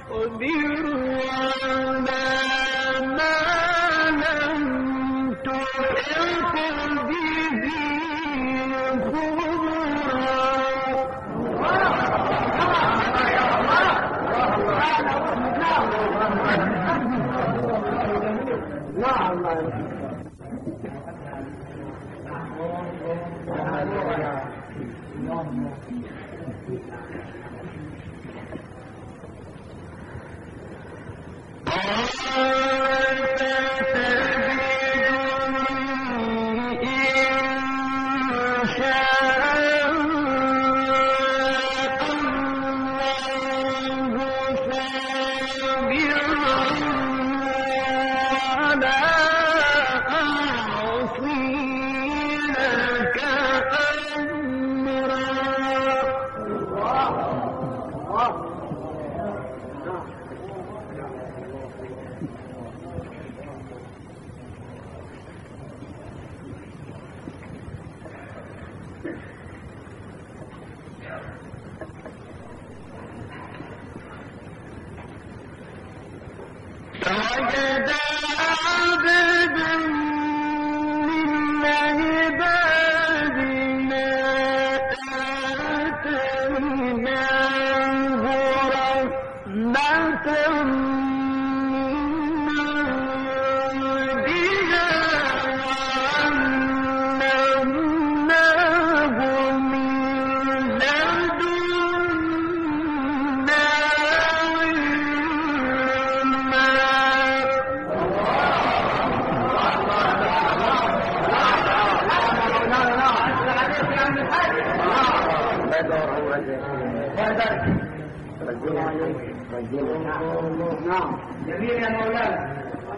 نعم جميل يا مولانا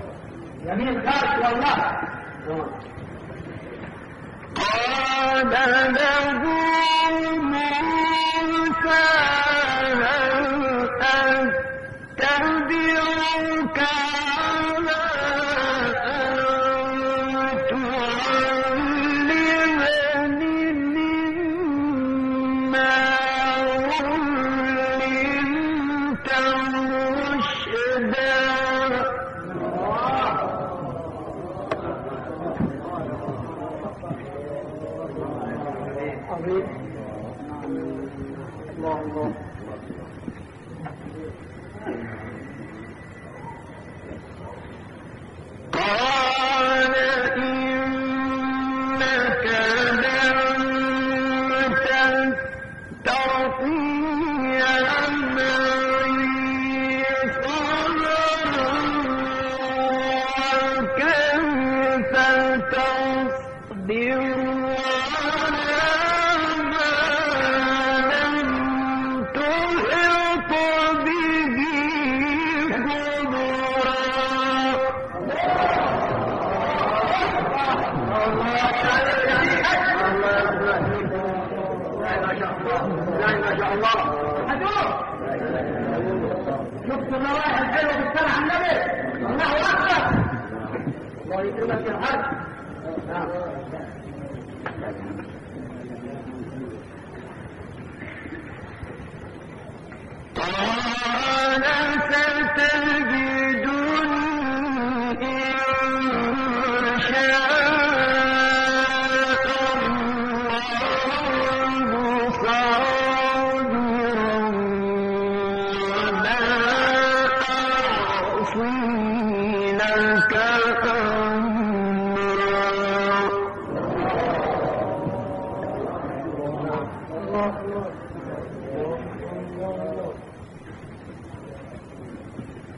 جميل خالص والله. قال له موسى هل أتبعك على أن تعلمني مما علمت رشدا. قال إنك لن تستطيع معي صبرا وكيف تصبر شفت الروائح الحلوه بالسمع النبي الله اكبر الله يكرمك يا حاج. قال ستجدني إن شاء الله صابرا ولا أعصي لك أمرا.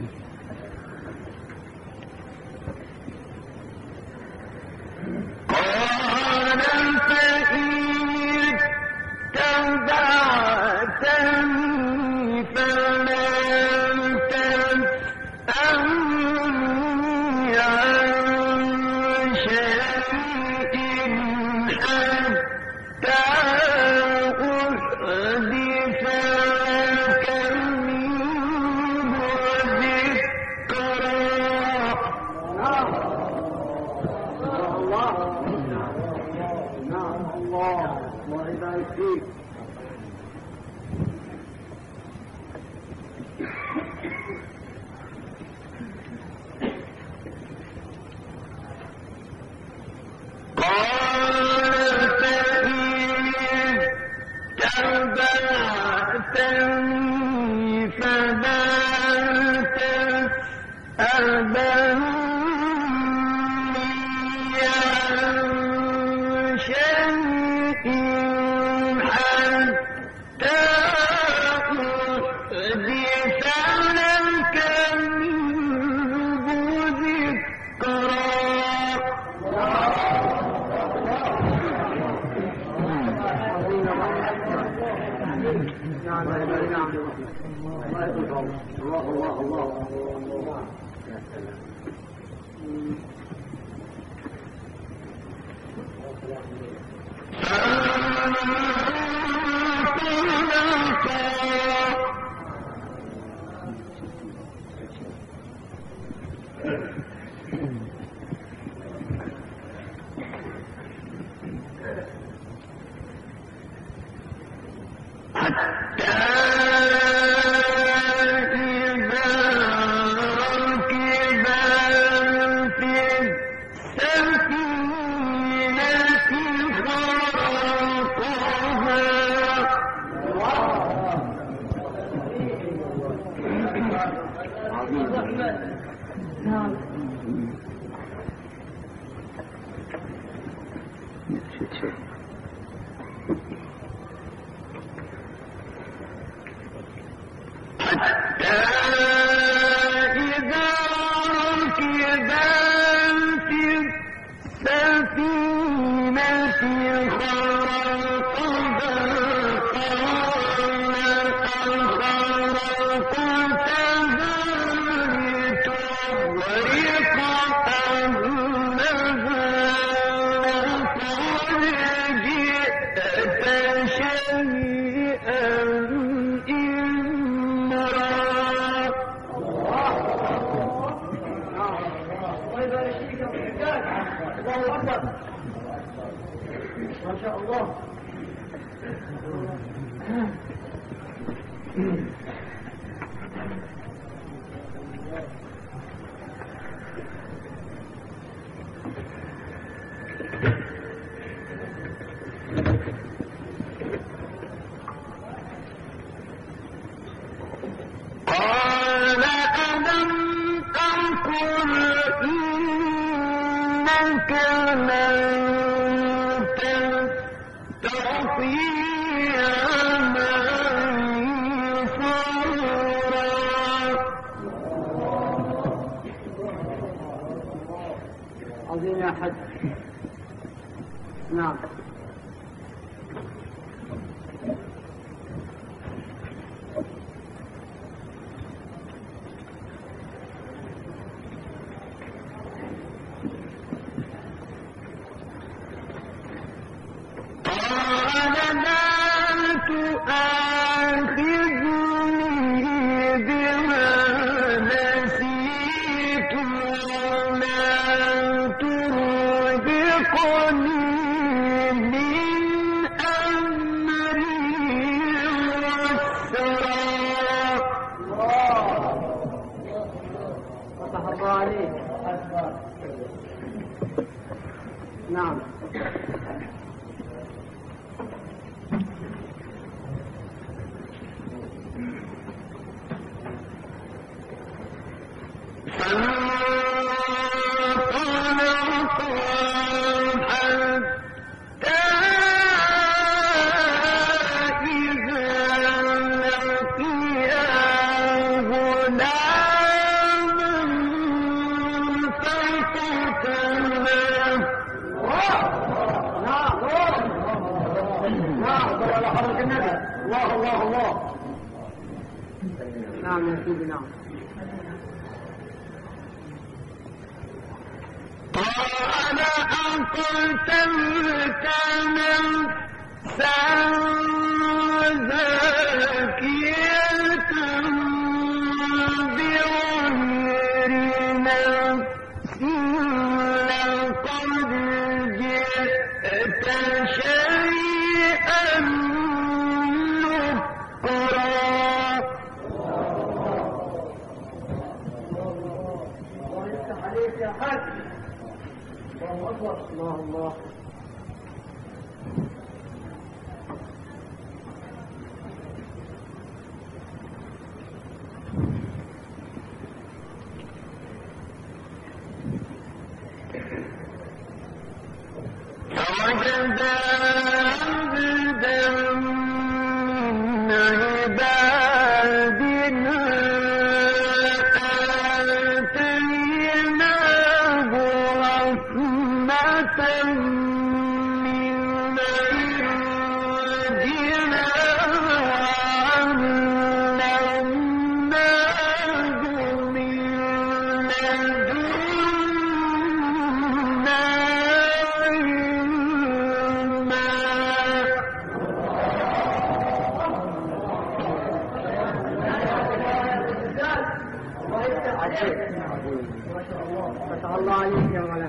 فتح الله عليك يا مولانا.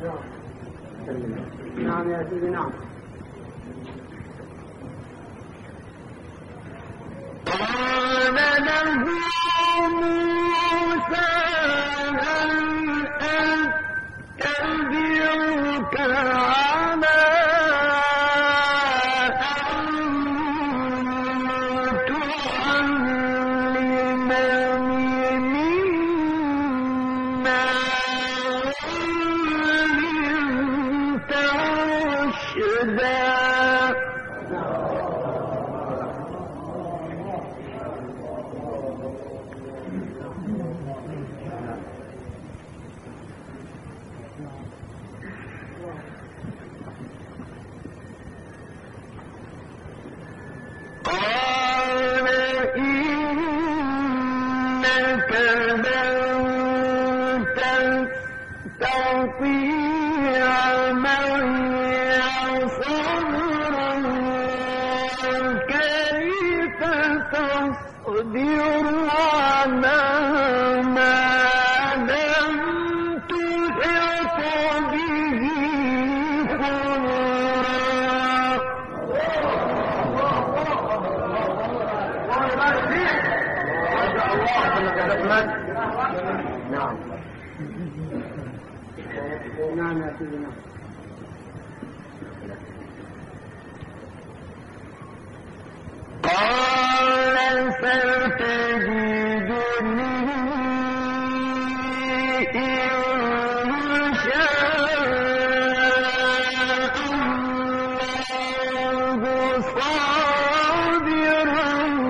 نعم يا سيدي. نعم. قال له موسى هل أتبعك على أن تعلمني مما علمت رشدا. قال إنك لن تستطيع معي صبرا كيف تصبر على ما لم تحط به نعم. نعم يا سيدي. نعم. قال ستجدني إن شاء الله صابرا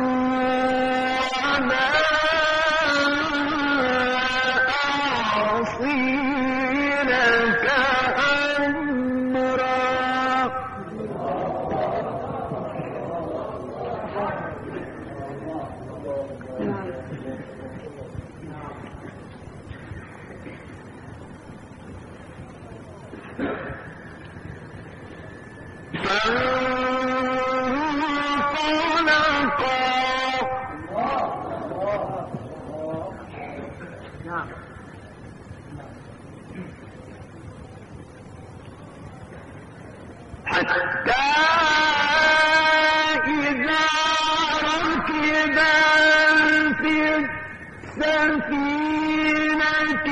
ولا أعصي لك أمرا. نعم. حتى إذا ركبا في السفينة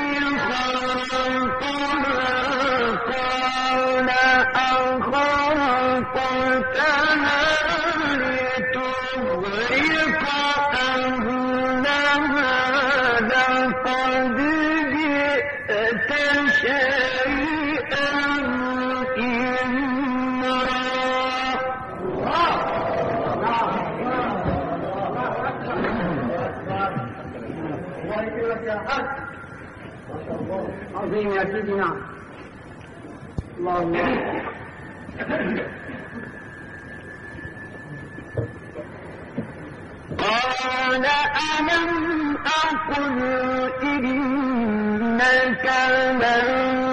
خرقها قال أخرقتها لتغرق أهلها لقد جئت شيئا عظيم يا سيدي. نعم. اللهم قال ألم أقل إنك لن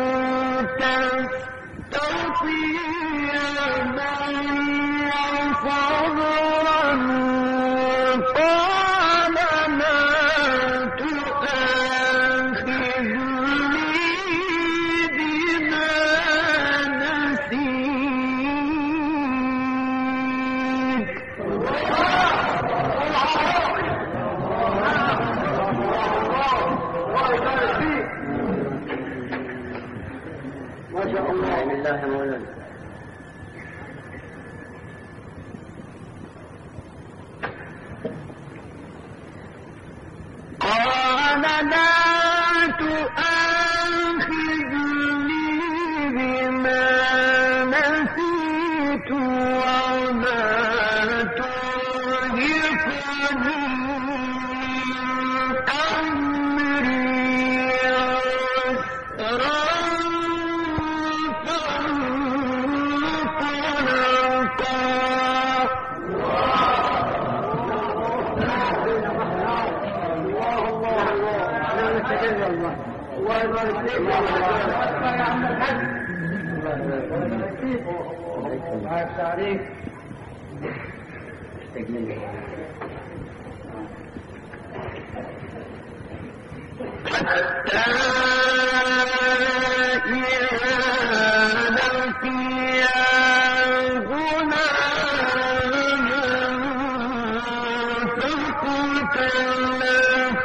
تستطيع معي صبرا. قال لا تؤاخذني بما نسيت. ما شاء الله. بالله يا مولانا. قال لا تؤاخذني بما نسيت إلا الله. الله يبارك فيك يا عم الحاج. الله يبارك فيك. الله يفتح عليك. حتى إذا لقيا غلاما فقتله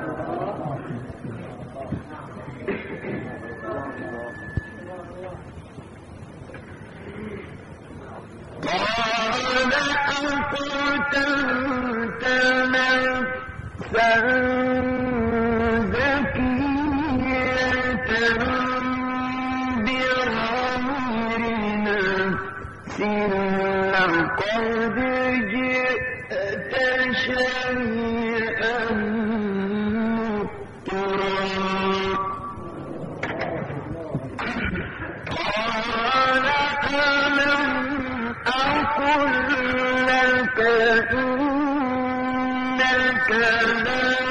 قال أقتلت نفسا لقد جئت شيئا نكرا قال ألم أقل لك إنك لن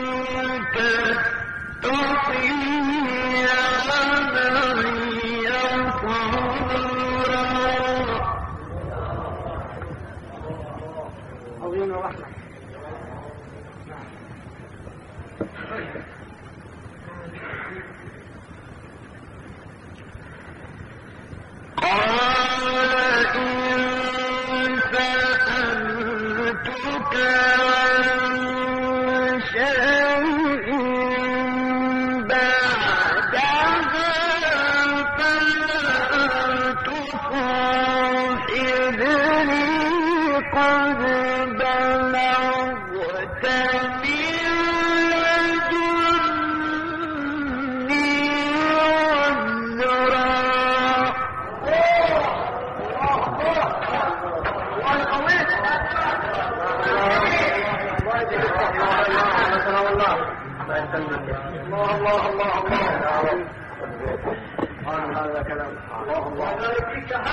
تستطيع معي صبرا. عظيم الرحمة. قال إن سألتك عن شيء بعدها فلا تصاحبني قد بلغت من لدني عذرا. الله الله هذا كلام الله يبارك فيك.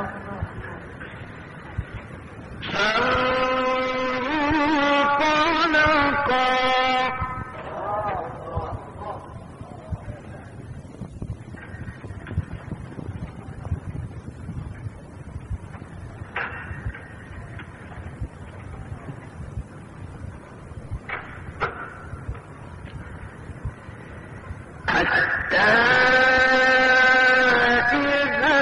فانطلقا حتى إذا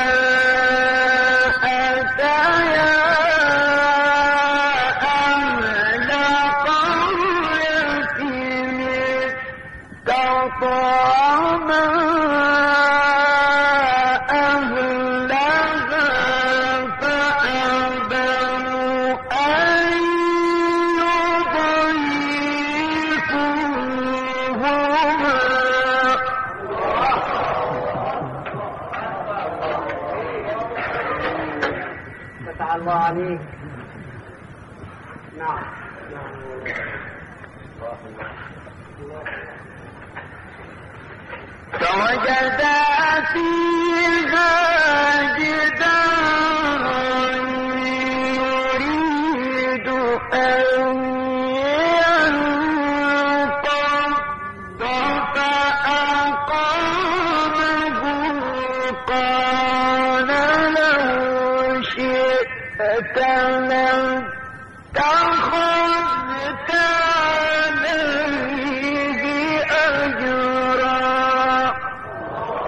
أتيا أهل قرية استطعما أهلها فأبوا أن يضيفوهما. فتح الله عليك. نعم. فوجدا فيها جدارا يريد أن ينقض فأقامه. قال له شئت لاتخذت عليه أجرا.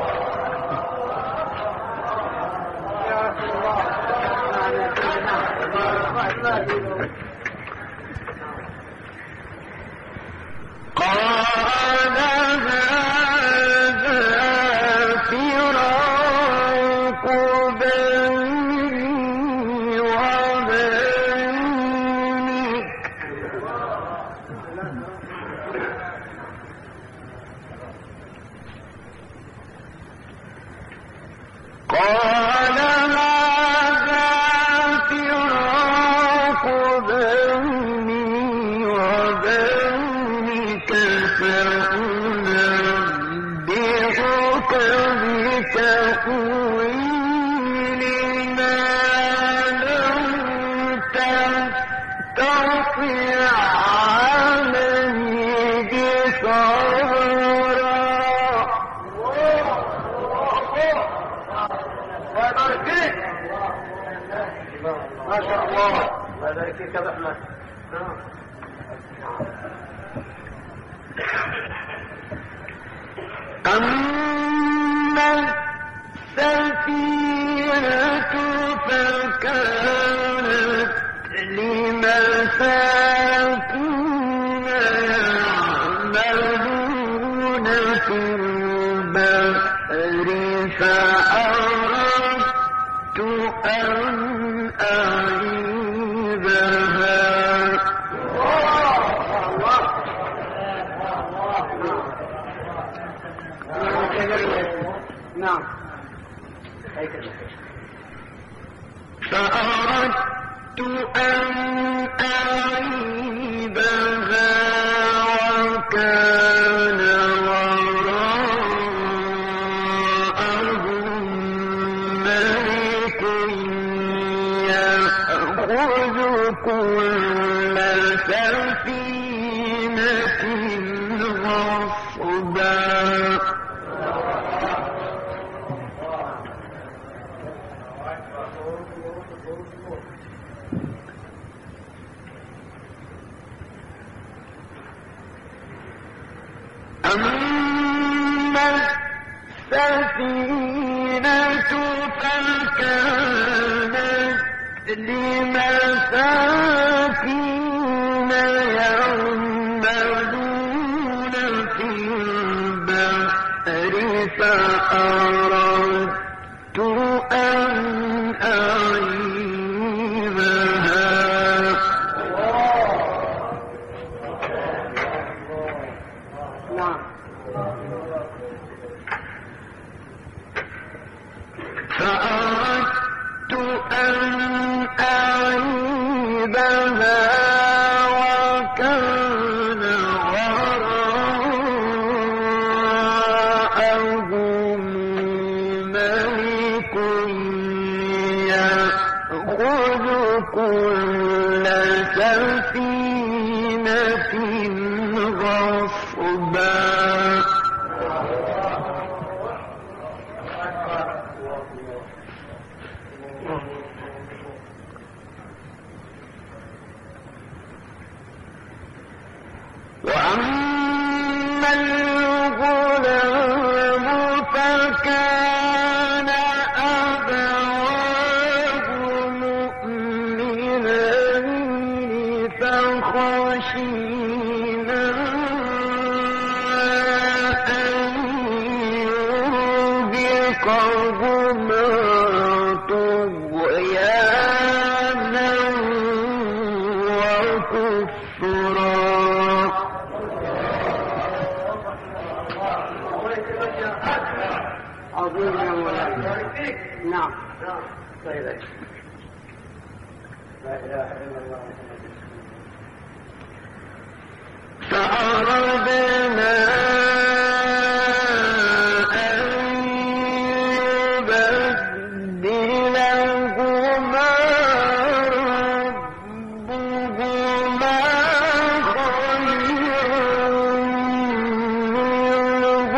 في كبحمة. أما السفينة فكانت لمساكين يعملون في البحر فأردت أن أعيبها. نعم. فأردت أن أعيبها وكان وراءهم ملك يأخذ كل سفينة غصبا. أما السفينة فكانت لمساكين يعملون في البحر فأردت أن أعيبها. فأردت أن أعيبها وكان وراءهم ملك يأخذ كل سفينة غصبا. وأما الغلام فكان أبواه مؤمنين فخشينا أن يرهقهما طغيانا وكفرا. نعم. لا إله إلا الله. فأردنا أن يبدلهما ربهما خيرا منه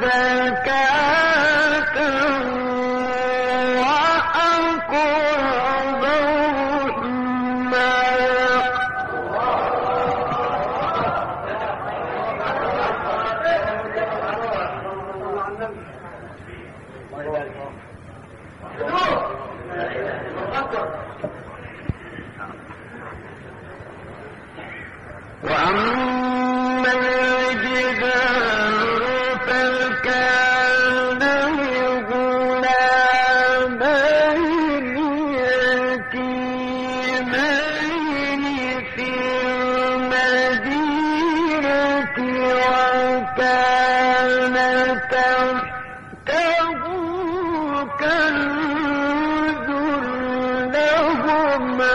زكاة وأقرب رحما. وأما الجدار فكان لغلامين يتيمين في المدينة وكان تحته كنز لهما.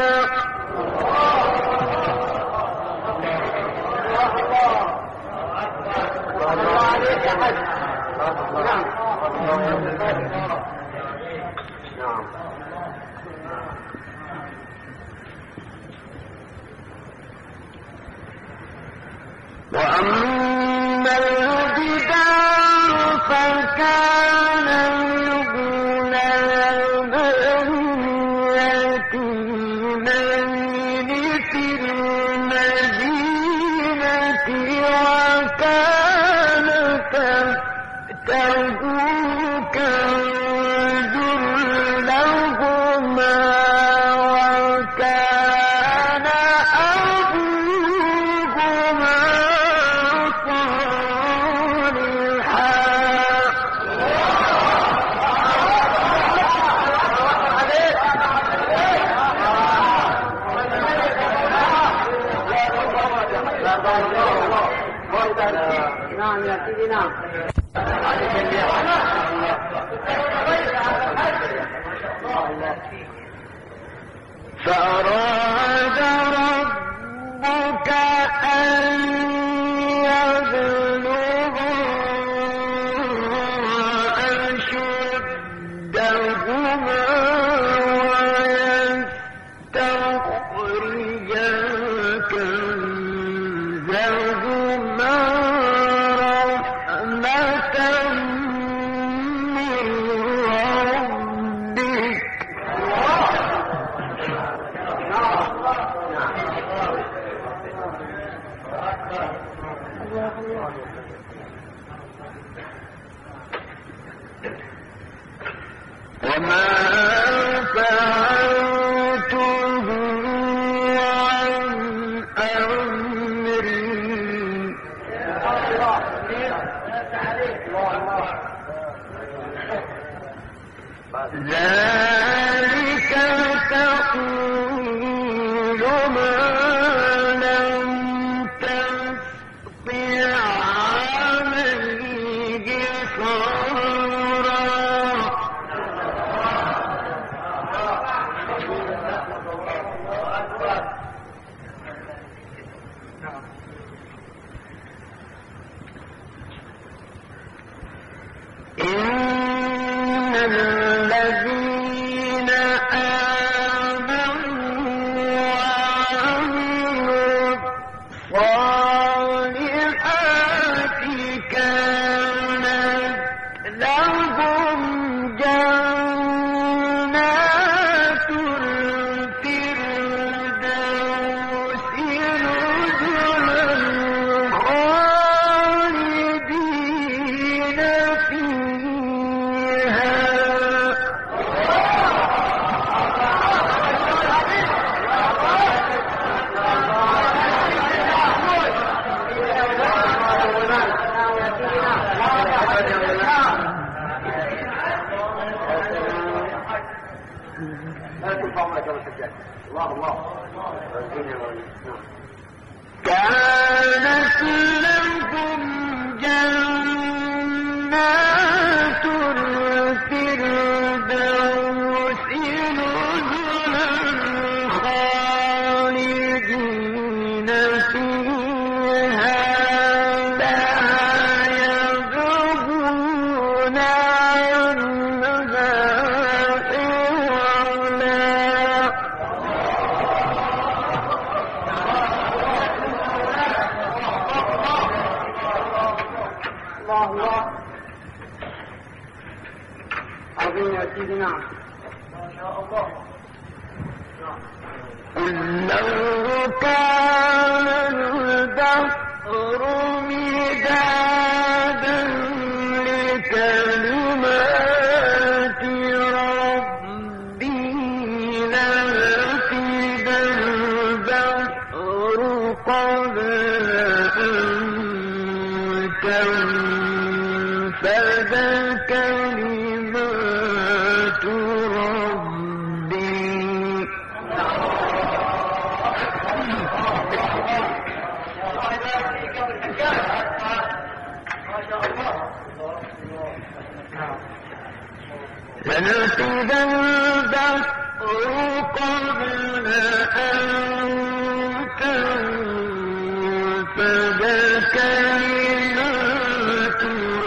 وأما الجدار فكان لغلامين يتيمين كان تحته كنز لهما وكان أبوهما نعم يا سيدي نعم. فأراد ربك أن يبلغا أشدهما ويستخرجا كنزهما رحمة من ربك وما فعلته عن أمري ذلك تأويل ما لم تستطع عليه صبرا إن الذين آمنوا وعملوا الصالحات كانت لهم جنات الفردوس نزلا خالدين فيها كانت لكم جنات الفردوس نزلا خالدين فيها لا يبغون عنها الله عظيم يا سيدي نعم. ما شاء الله. قل لو كان البحر مدادا لكلمات ربي لنفد البحر قبل أن تنفد كلمات ربي لنفد البحر قبل أن تنفد كلمات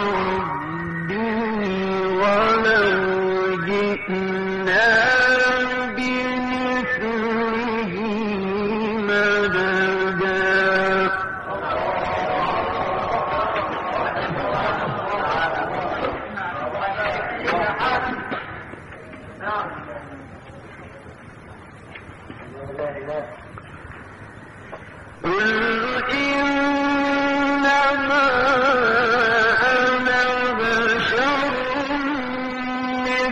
ربي ولو جئنا بمثله مددا.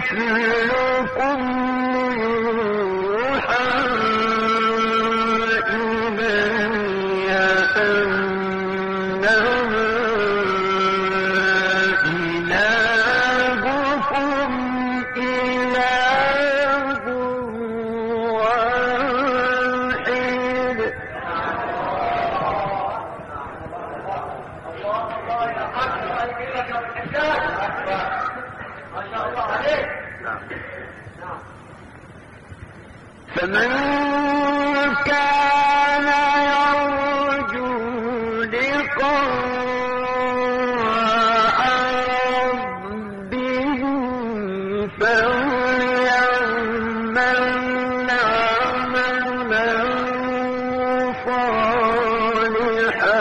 مثلكم يوحى إلي أنما إلهكم إله واحد. فمن كان يرجو لقاء ربه فليعمل عملا صالحا.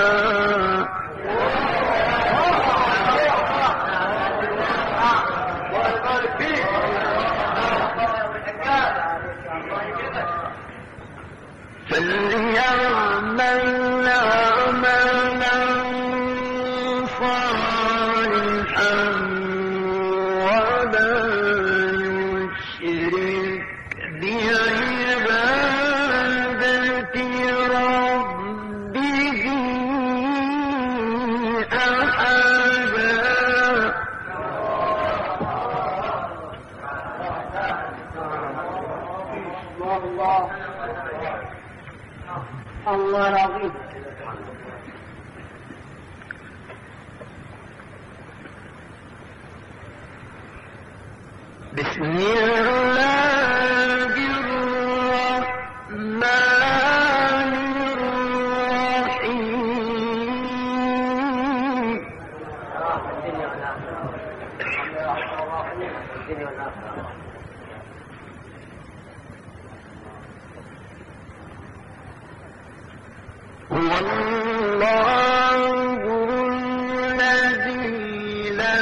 فليعمل عملا صالحا ولا يشرك بعبادة ربه أحدا. الله العظيم. بسم الله الرحمن الرحيم. هو الله الذي لا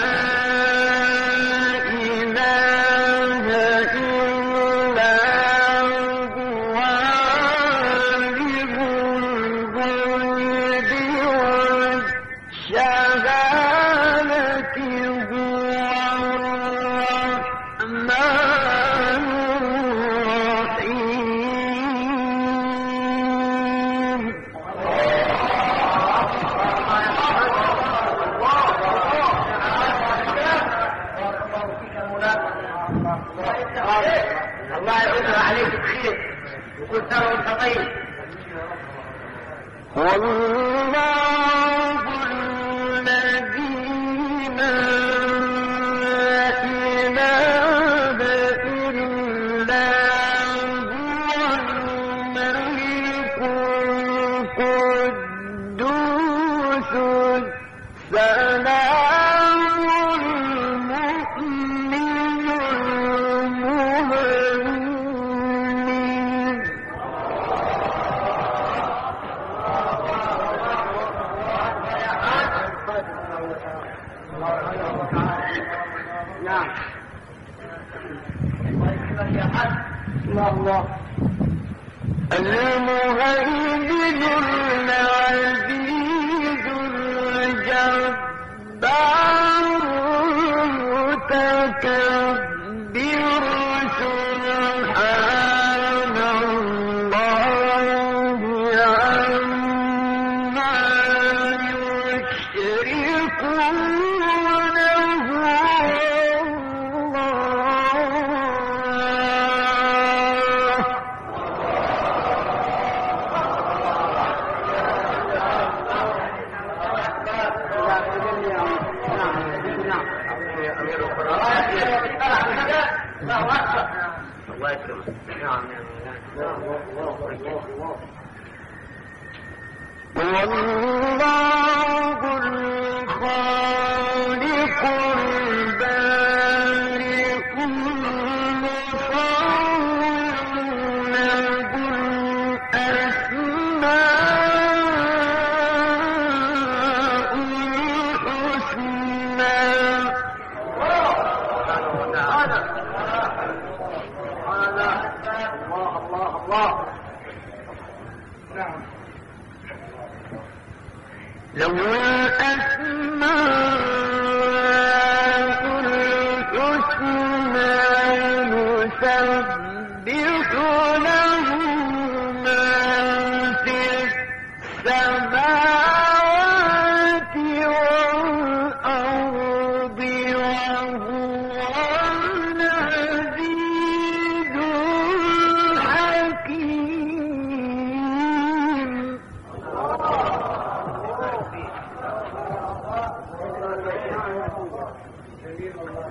إله إلا هو عالم الغيب والشهادة هو الرحمن الرحيم. الله يعود عليك بخير وكل سنة وانت طيب. والله الذي لا إله إلا هو الملك القدوس السلام المؤمن المهيمن. نعم. الله. المهيمن العزيز الجبار المتكبر سبحان الله عما يشركون. والله الخالق البارئ المصور له الأسماء الحسنى. له الأسماء الحسنى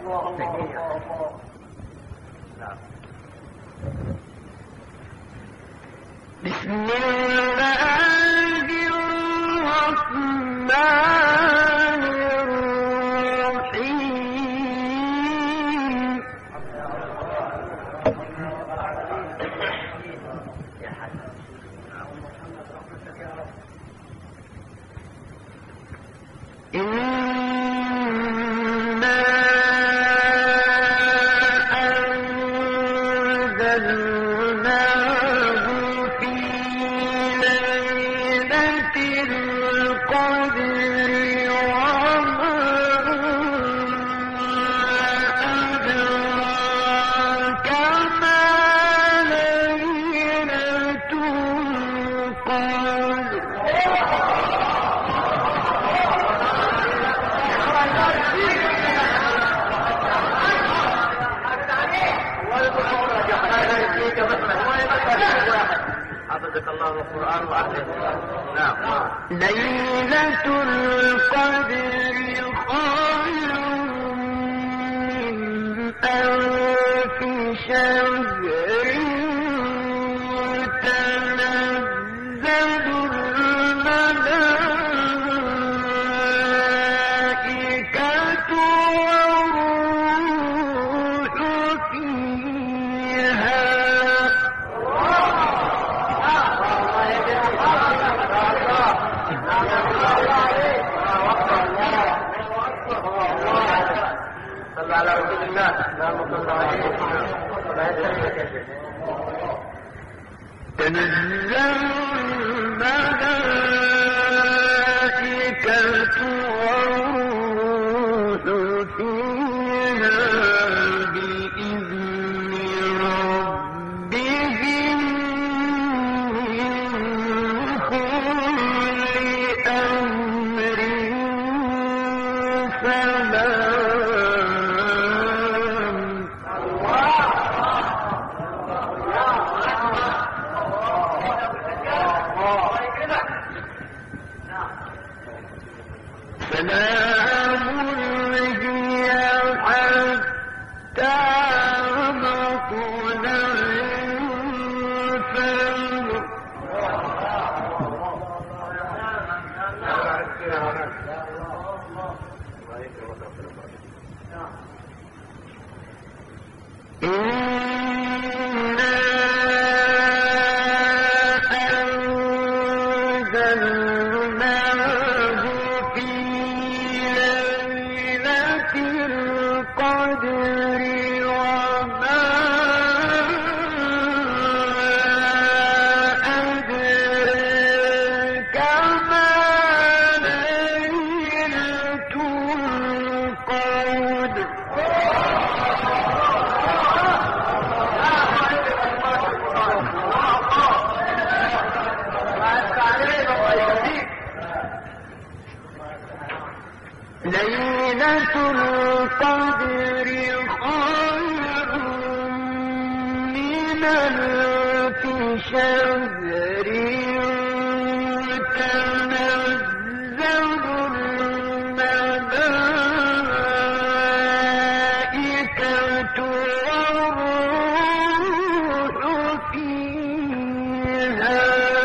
بسم الله الرحمن الرحيم إنا أنزلناه في ليلة القدر وما أدراك ما ليلة القدر حفظك الله القرآن وأحسن. نعم. ليلة القدر خير من ألف شهر تنزل الملائكة والروح فيها صلى على رسول الله. اللهم صل عليه تنزل الملائكة والروح فيها بإذن ربهم من كل أمر سلام سلام هي حتى مطلع الفجر إنا أنزلناه في ليلة القدر وما أدراك ما ليلة القدر ليلة القدر خير من ألف شهر تنزل الملائكة والروح فيها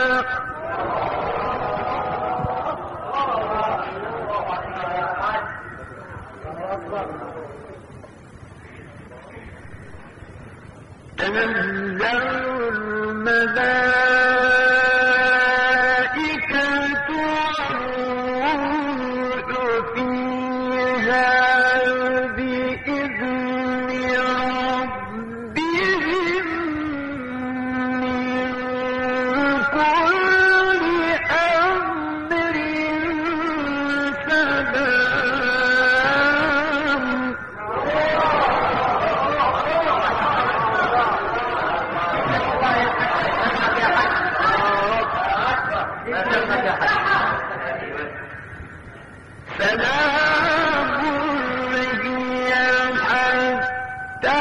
تنزل الملائكة والروح فيها بإذن ربهم من كل أمر سلام سلام هي حتى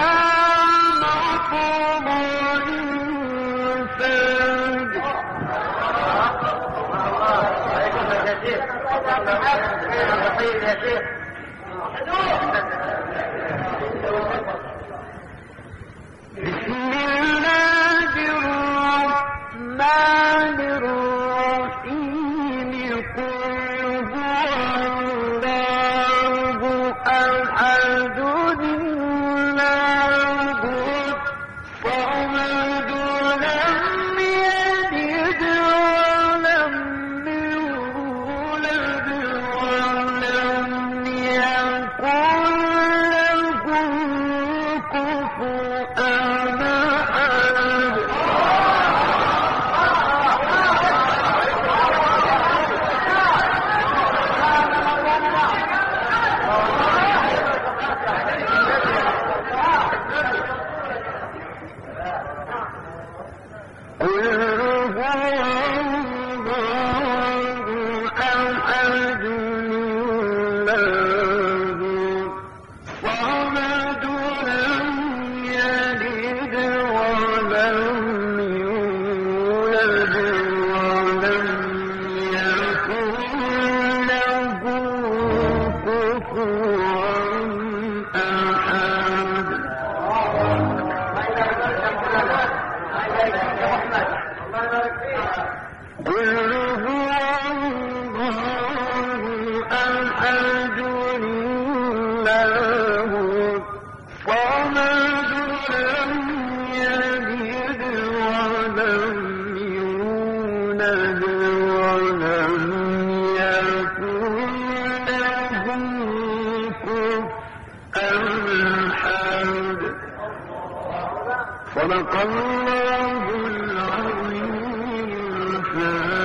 مطلع الفجر بسم الله الرحمن الرحيم قل هو الله أحد الله الصمد لم يلد ولم يولد ولم يكن له كفوا أحد. قل هو الله أحد الله الصمد لم يلد ولم يولد ولم يكن له كفوا أحد. قل هو الله أحد الله الصمد لم يلد ولم يولد ولم يكن له كفوا أحد. صدق الله العظيم.